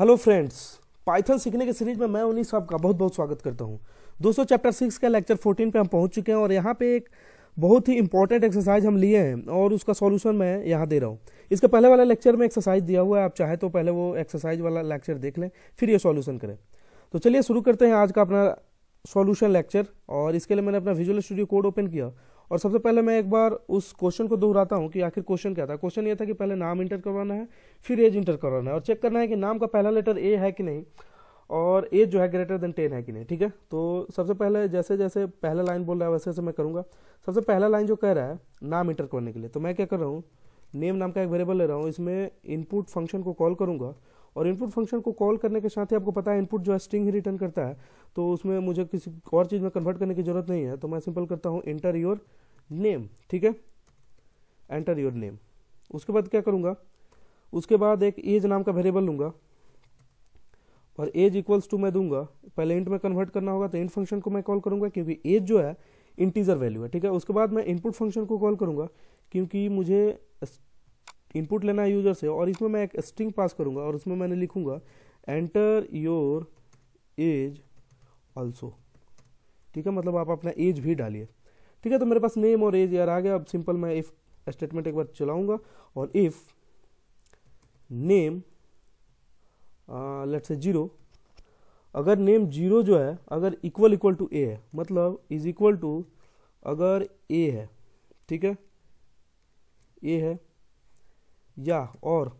Hello friends, Python सीखने के series में मैं उन्नीस आपका बहुत बहुत स्वागत करता हूं। दोस्तों, चैप्टर 6 का लेक्चर 14 पे हम पहुंच चुके हैं और यहाँ पे एक बहुत ही इंपॉर्टेंट एक्सरसाइज हम लिए हैं और उसका सॉल्यूशन मैं यहाँ दे रहा हूँ। इसके पहले वाले लेक्चर में एक्सरसाइज दिया हुआ है, आप चाहे तो पहले वो एक्सरसाइज वाला लेक्चर देख लें फिर ये सॉल्यूशन करें। तो चलिए शुरू करते हैं आज का अपना सॉल्यूशन लेक्चर। और इसके लिए मैंने अपना विजुअल स्टूडियो कोड ओपन किया और सबसे पहले मैं एक बार उस क्वेश्चन को दोहराता हूँ कि आखिर क्वेश्चन क्या था। क्वेश्चन ये था कि पहले नाम इंटर करवाना है, फिर एज इंटर करवाना है और चेक करना है कि नाम का पहला लेटर ए है कि नहीं और एज जो है ग्रेटर देन 10 है कि नहीं। ठीक है, तो सबसे पहले जैसे जैसे पहला लाइन बोल रहा है वैसे वैसे मैं करूँगा। सबसे पहला लाइन जो कह रहा है नाम इंटर करने के लिए, तो मैं क्या कर रहा हूँ, नेम नाम का एक वेरिएबल ले रहा हूँ, इसमें इनपुट फंक्शन को कॉल करूँगा और इनपुट फंक्शन को कॉल करने के साथ ही आपको पता है इनपुट जो है स्ट्रिंग ही रिटर्न करता है, तो उसमें मुझे किसी और चीज़ में कन्वर्ट करने की जरूरत नहीं है। तो मैं सिंपल करता हूँ एंटर योर नेम। ठीक है, एंटर योर नेम। उसके बाद क्या करूँगा, उसके बाद एक एज नाम का वेरिएबल लूँगा और एज इक्वल्स टू मैं दूंगा, पहले इंट में कन्वर्ट करना होगा तो इंट फंक्शन को मैं कॉल करूँगा क्योंकि एज जो है इंटीजर वैल्यू है। ठीक है, उसके बाद मैं इनपुट फंक्शन को कॉल करूँगा क्योंकि मुझे इनपुट लेना है यूजर से और इसमें मैं एक स्ट्रिंग पास करूँगा और उसमें मैंने लिखूँगा एंटर योर एज ऑल्सो। ठीक है, मतलब आप अपना एज भी डालिए। ठीक है, तो मेरे पास नेम और एज यार आ गया। अब सिंपल मैं इफ स्टेटमेंट एक बार चलाऊंगा और इफ नेम लेट्स से 0, अगर नेम 0 जो है अगर इक्वल टू ए है, मतलब इज इक्वल टू अगर ए है, ठीक है, ए है या और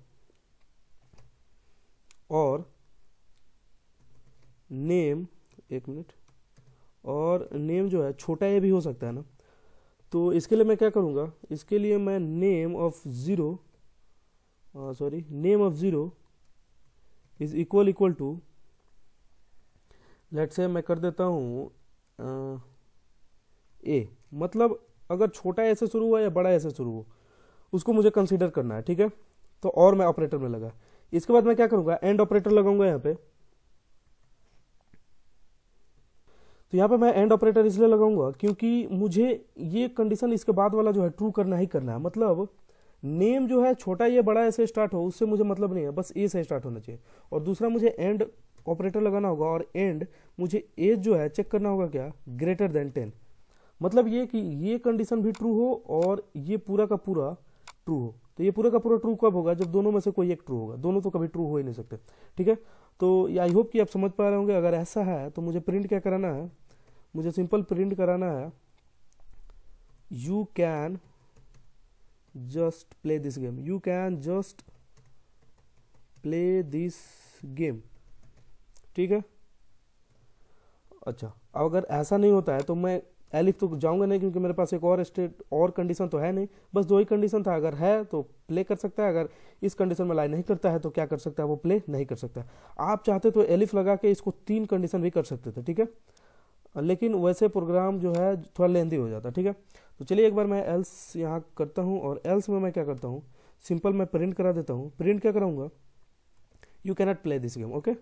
नेम, एक मिनट, और नेम जो है छोटा ए भी हो सकता है ना। तो इसके लिए मैं क्या करूँगा, इसके लिए मैं name of 0 is equal to let's say मैं कर देता हूँ ए, मतलब अगर छोटा ए से शुरू हुआ या बड़ा ए से शुरू हो उसको मुझे कंसीडर करना है। ठीक है, तो और मैं ऑपरेटर में लगा। इसके बाद मैं क्या करूँगा, एंड ऑपरेटर लगाऊंगा यहाँ पे। तो यहाँ पे मैं एंड ऑपरेटर इसलिए लगाऊंगा क्योंकि मुझे ये कंडीशन इसके बाद वाला जो है ट्रू करना ही करना है। मतलब नेम जो है छोटा ये बड़ा ए से स्टार्ट हो उससे मुझे मतलब नहीं है, बस ए से स्टार्ट होना चाहिए। और दूसरा मुझे एंड ऑपरेटर लगाना होगा और एंड मुझे एज जो है चेक करना होगा क्या, ग्रेटर देन 10। मतलब ये कि ये कंडीशन भी ट्रू हो और ये पूरा का पूरा ट्रू हो। तो ये पूरा का पूरा ट्रू कब होगा, जब दोनों में से कोई एक ट्रू होगा। दोनों तो कभी ट्रू हो ही नहीं सकते। ठीक है, तो आई होप कि आप समझ पा रहे होंगे। अगर ऐसा है तो मुझे प्रिंट क्या कराना है, मुझे सिंपल प्रिंट कराना है you can just play this game, you can just play this game. ठीक है, अच्छा, अगर ऐसा नहीं होता है तो मैं एलिफ तो जाऊंगा नहीं क्योंकि मेरे पास एक और स्टेट और कंडीशन तो है नहीं, बस 2 ही कंडीशन था। अगर है तो प्ले कर सकता है, अगर इस कंडीशन में लाई नहीं करता है तो क्या कर सकता है, वो प्ले नहीं कर सकता। आप चाहते तो एलिफ लगा के इसको 3 कंडीशन भी कर सकते थे। ठीक है, लेकिन वैसे प्रोग्राम जो है थोड़ा लेंदी हो जाता है। ठीक है, तो चलिए एक बार मैं एल्स यहाँ करता हूँ और एल्स में मैं क्या करता हूँ, सिंपल मैं प्रिंट करा देता हूँ। प्रिंट क्या कराऊंगा, you can not play this game. Okay,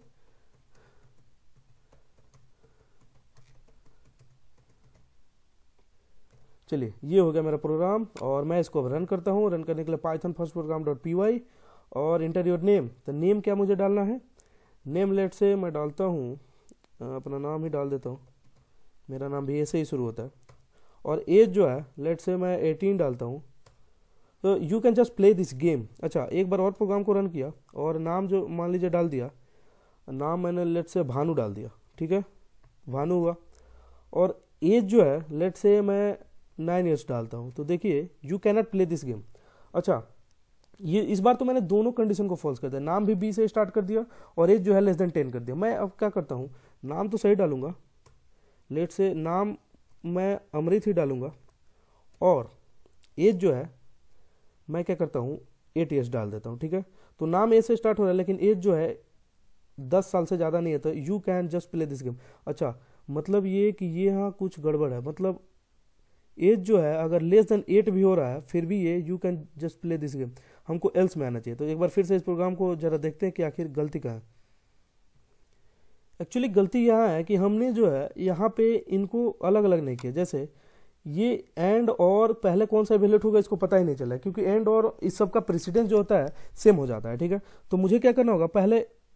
चलिए ये हो गया मेरा प्रोग्राम और मैं इसको अब रन करता हूँ। रन करने के लिए पाइथन फर्स्ट प्रोग्राम .py और इंटर योर नेम। तो नेम क्या मुझे डालना है, नेम लेट से मैं डालता हूँ, अपना नाम ही डाल देता हूँ, मेरा नाम भी ऐसे ही शुरू होता है। और एज जो है लेट से मैं 18 डालता हूँ। तो you can just play this game. अच्छा, एक बार और प्रोग्राम को रन किया और नाम जो मान लीजिए डाल दिया, नाम मैंने लेट से भानु डाल दिया। ठीक है, भानु हुआ। और एज जो है लेट से मैं 9 ईयर्स डालता हूँ। तो देखिए you can not play this game. अच्छा, ये इस बार तो मैंने दोनों कंडीशन को फॉल्स कर दिया, नाम भी बी से स्टार्ट कर दिया और एज जो है लेस देन 10 कर दिया। मैं अब क्या करता हूँ, नाम तो सही डालूंगा, लेट से नाम मैं अमृत ही डालूंगा और एज जो है मैं क्या करता हूँ 8 ईयर्स डाल देता हूँ। ठीक है, तो नाम ए से स्टार्ट हो रहा है लेकिन एज जो है 10 साल से ज़्यादा नहीं है, तो you can just play this game. अच्छा, मतलब ये कि ये यहाँ कुछ गड़बड़ है, मतलब एज जो है अगर लेस देन 8 भी हो रहा है फिर भी ये you can just play this game हमको एल्स में आना चाहिए। तो एक बार फिर से इस प्रोग्राम को जरा देखते हैं कि आखिर गलती कहाँ है। एक्चुअली गलती यहाँ है कि हमने जो है यहाँ पे इनको अलग अलग नहीं किया। जैसे ये एंड और पहले कौन सा इवेल्यूएट होगा इसको पता ही नहीं चला, क्योंकि एंड और इस सब का प्रेसिडेंस जो होता है सेम हो जाता है। ठीक है, तो मुझे क्या करना होगा, पहले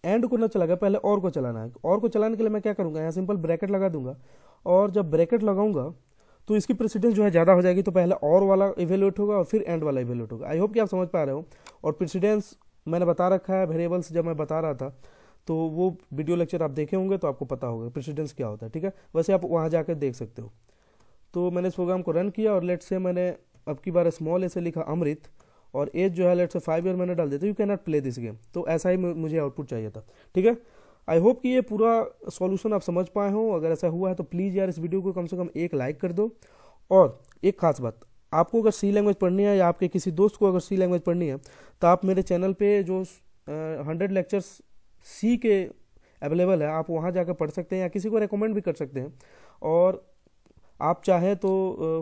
एंड को ना चला गया, पहले और को चलाना है। और को चलाने के लिए मैं क्या करूँगा, यहाँ सिंपल ब्रैकेट लगा दूंगा, और जब ब्रैकेट लगाऊंगा तो इसकी प्रेसिडेंस जो है ज़्यादा हो जाएगी, तो पहले और वाला इवेल्यूएट होगा और फिर एंड वाला इवेल्यूएट होगा। आई होप कि आप समझ पा रहे हो। और प्रेसिडेंस मैंने बता रखा है वेरिएबल्स, जब मैं बता रहा था तो वो वीडियो लेक्चर आप देखे होंगे तो आपको पता होगा प्रेसिडेंस क्या होता है, ठीक है। वैसे आप वहाँ जाकर देख सकते हो। तो मैंने इस प्रोग्राम को रन किया और लेट से मैंने अब की बार स्मॉल ए से लिखा अमृत, और एज जो है लेट से 5 ईयर मैंने डाल दिया, तो you can not play this game. तो ऐसा ही मुझे आउटपुट चाहिए था, ठीक है। आई होप कि ये पूरा सॉल्यूशन आप समझ पाए हो। अगर ऐसा हुआ है तो प्लीज़ यार इस वीडियो को कम से कम एक लाइक कर दो। और एक खास बात, आपको अगर सी लैंग्वेज पढ़नी है या आपके किसी दोस्त को अगर सी लैंग्वेज पढ़नी है तो आप मेरे चैनल पे जो 100 लेक्चर्स सी के अवेलेबल है, आप वहाँ जाकर पढ़ सकते हैं या किसी को रेकमेंड भी कर सकते हैं। और आप चाहें तो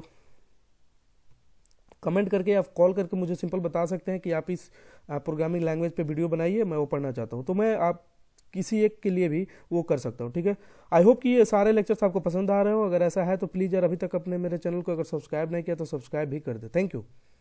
कमेंट करके या कॉल करके मुझे सिंपल बता सकते हैं कि आप इस प्रोग्रामिंग लैंग्वेज पे वीडियो बनाइए, मैं वो पढ़ना चाहता हूँ, तो मैं आप किसी एक के लिए भी वो कर सकता हूँ, ठीक है। आई होप कि ये सारे लेक्चर्स आपको पसंद आ रहे हो। अगर ऐसा है तो प्लीज़ यार अभी तक अपने मेरे चैनल को अगर सब्सक्राइब नहीं किया तो सब्सक्राइब भी कर दे। Thank you.